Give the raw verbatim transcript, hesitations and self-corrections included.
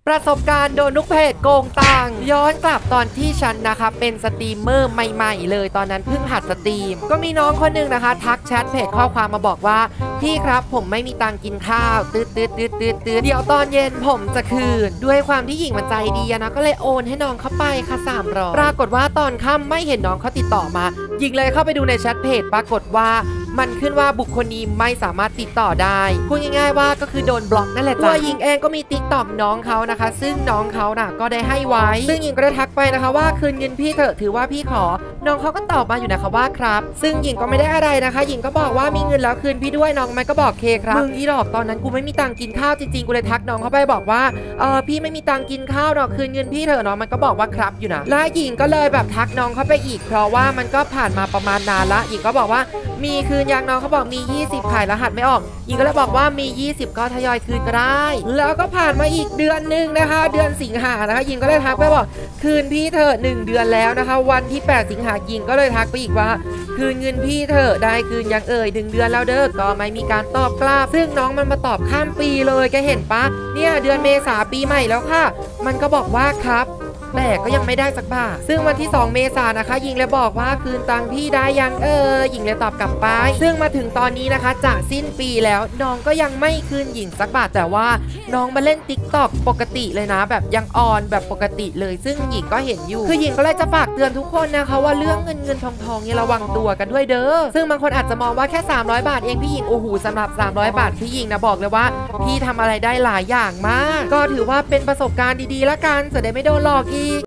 ประสบการณ์โดนลูกเพจโกงตังค์ย้อนกลับตอนที่ฉันนะคะเป็นสตรีมเมอร์ใหม่ๆเลยตอนนั้นเพิ่งหัดสตรีมก็มีน้องคนหนึ่งนะคะทักแชทเพจข้อความมาบอกว่าพี่ครับผมไม่มีตังค์กินข้าวตืดตืดตืดตืดตืดเดี๋ยวตอนเย็นผมจะคืนด้วยความที่หญิงมันใจดีนะก็เลยโอนให้น้องเข้าไปค่ะสามร้อยปรากฏว่าตอนค่ำไม่เห็นน้องเขาติดต่อมาหญิงเลยเข้าไปดูในแชทเพจปรากฏว่ามันขึ้นว่าบุคคลนี้ไม่สามารถติดต่อได้พูดง่ายๆว่าก็คือโดนบล็อกนั่นแหละจ้ะตัวหญิงเองก็มีติ๊กต็อกน้องเขานะคะซึ่งน้องเขาน่ะก็ได้ให้ไว้ซึ่งหญิงก็ได้ทักไปนะคะว่าคืนเงินพี่เถอะถือว่าพี่ขอน้องเขาก็ตอบมาอยู่นะคะว่าครับซึ่งหญิงก็ไม่ได้อะไรนะคะหญิงก็บอกว่ามีเงินแล้วคืนพี่ด้วยน้องมันก็บอกเคครับมึงอีดอกตอนนั้นกูไม่มีตังค์กินข้าวจริงๆกูเลยทักน้องเขาไปบอกว่าเออพี่ไม่มีตังค์กินข้าวหรอกคืนเงินพี่เถอะน้องมันก็บอกว่าครับอยู่นะแล้วหญิงก็เลยแบบทักน้องเขาไปอีกเพราะว่ามันก็ผ่านมาประมาณนานละหญิงก็บอกว่ามีคืนยังน้องเขาบอกมียี่สิบขายรหัสไม่ออกหญิงก็เลยบอกว่ามียี่สิบก็ทยอยคืนก็ได้แล้วก็ผ่านมาอีกเดือนหนึ่งนะคะเดือนสิงหานะคะหญิงก็เลยทักไปบอกคืนพี่เถอะหนึ่งเดือนแล้วนะคะวันที่แปดสิงหาหญิงก็เลยทักไปอีกว่าคืนเงินพี่เถอะได้คืนยังเอ่ยหนึ่งเดือนแล้วเด้อก็ไม่มีการตอบกลับซึ่งน้องมันมาตอบข้ามปีเลยแกเห็นปะเนี่ยเดือนเมษาปีใหม่แล้วค่ะมันก็บอกว่าครับแต่ก็ยังไม่ได้สักบาทซึ่งวันที่สองเมษายนนะคะหญิงเลยบอกว่าคืนตังค์พี่ได้ยังเออหญิงเลยตอบกลับไปซึ่งมาถึงตอนนี้นะคะจะสิ้นปีแล้วน้องก็ยังไม่คืนหญิงสักบาทแต่ว่าน้องมาเล่น ติ๊กต็อก ปกติเลยนะแบบยังออนแบบปกติเลยซึ่งหญิงก็เห็นอยู่คือหญิงก็เลยจะฝากเตือนทุกคนนะคะว่าเรื่องเงินเงินทองทองเนี่ยระวังตัวกันด้วยเด้อซึ่งบางคนอาจจะมองว่าแค่สามร้อยบาทเองพี่หญิงโอ้โหสำหรับสามร้อยบาทพี่หญิงนะบอกเลยว่าพี่ทำอะไรได้หลายอย่างมากก็ถือว่าเป็นประสบการณ์ดีๆละกันจะได้ไม่โดนหลอกอีก